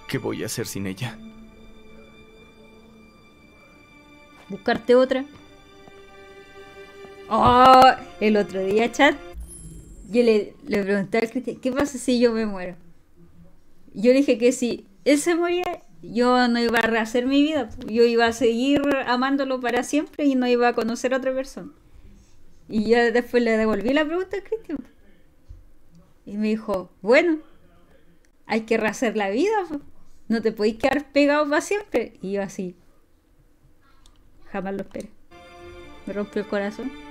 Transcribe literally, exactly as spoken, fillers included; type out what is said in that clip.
¿Qué voy a hacer sin ella? Buscarte otra. Oh, el otro día, chat, yo le, le pregunté al Cristian, ¿qué pasa si yo me muero? Yo le dije que si él se moría, yo no iba a rehacer mi vida. Yo iba a seguir amándolo para siempre y no iba a conocer a otra persona. Y ya después le devolví la pregunta al Cristian. Y me dijo, bueno, hay que rehacer la vida, po. No te podéis quedar pegado para siempre. Y yo así, jamás lo esperé. Me rompió el corazón.